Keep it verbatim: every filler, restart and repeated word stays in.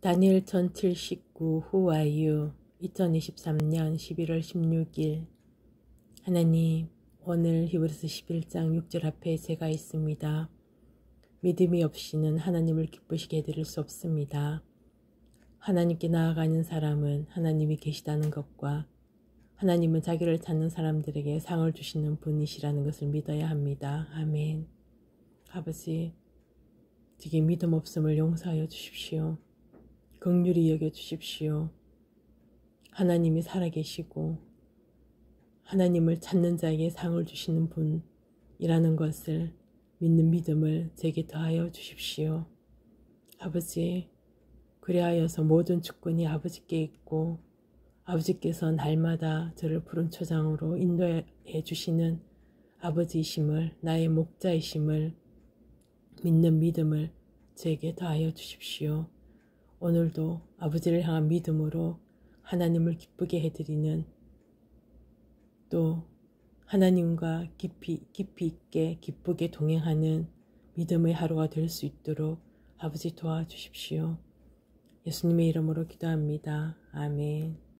다니엘 천칠십구 Who are you? 이천이십삼 년 십일월 십육일. 하나님, 오늘 히브리서 십일 장 육 절 앞에 제가 있습니다. 믿음이 없이는 하나님을 기쁘시게 해드릴 수 없습니다. 하나님께 나아가는 사람은 하나님이 계시다는 것과 하나님은 자기를 찾는 사람들에게 상을 주시는 분이시라는 것을 믿어야 합니다. 아멘. 아버지, 제게 믿음 없음을 용서하여 주십시오. 긍휼히 여겨 주십시오. 하나님이 살아계시고 하나님을 찾는 자에게 상을 주시는 분이라는 것을 믿는 믿음을 제게 더하여 주십시오. 아버지, 그리하여서 모든 주권이 아버지께 있고 아버지께서 날마다 저를 푸른 초장으로 인도해 주시는 아버지이심을, 나의 목자이심을 믿는 믿음을 제게 더하여 주십시오. 오늘도 아버지를 향한 믿음으로 하나님을 기쁘게 해드리는, 또 하나님과 깊이 깊이 있게 기쁘게 동행하는 믿음의 하루가 될 수 있도록 아버지 도와주십시오. 예수님의 이름으로 기도합니다. 아멘.